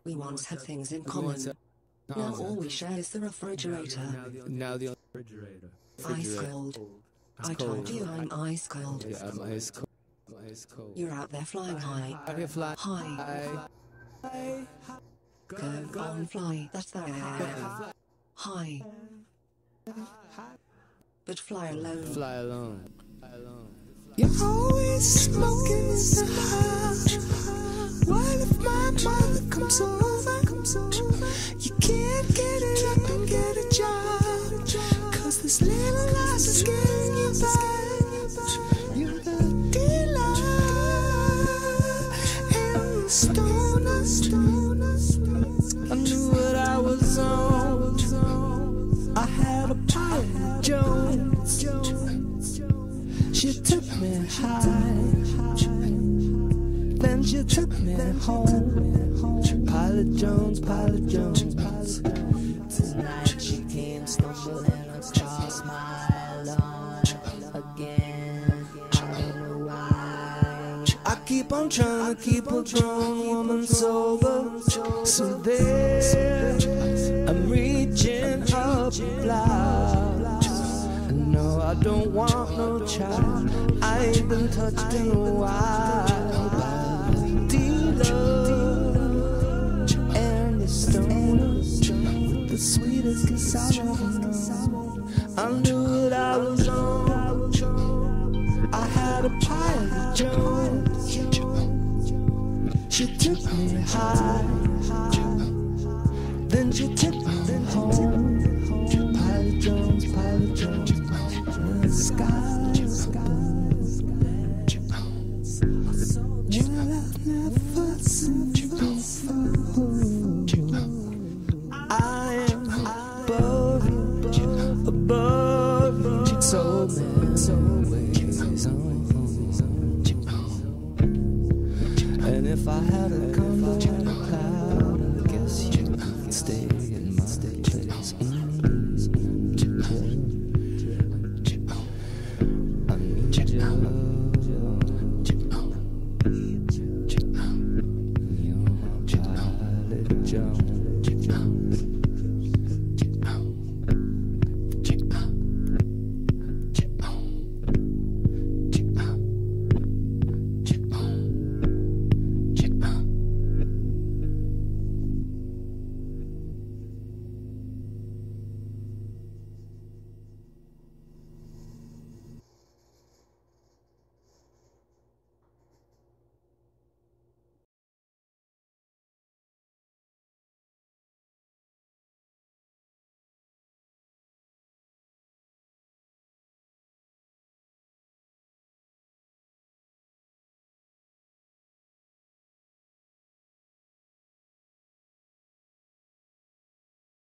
We once had things in common. Now all we share is the refrigerator. Now the refrigerator. Ice cold. I told you I'm ice cold. Yeah, I'm ice cold. I'm ice cold. You're out there flying high. I can fly High. Go on, fly. That's the air. High. But fly alone. Fly alone. Fly alone. You're always smoking so high. What if my mother comes over? You can't get it up and get a job, 'cause this little lies is getting you by. You're the dealer and the stoner. I knew what I was on. I had a Pilot Jones. She took me high, then she took me home. Pilot Jones, Pilot Jones. Tonight she came stumbling across my lawn again. I don't know why. I keep on trying to keep a grown woman sober, so there I'm reaching up loud. No, I don't want no child. I ain't been touched in a while by the dealer and the stoner with the sweetest kiss I've ever known. I knew what I was on. I had a Pilot Jones. She took me high, then she took me home. Pilot Jones, Pilot Jones. The sky is well, I've never seen you before. I am above you, so many ways. And if I had a condo in a cloud, I guess you could stay in my place. You're my Pilot Jones.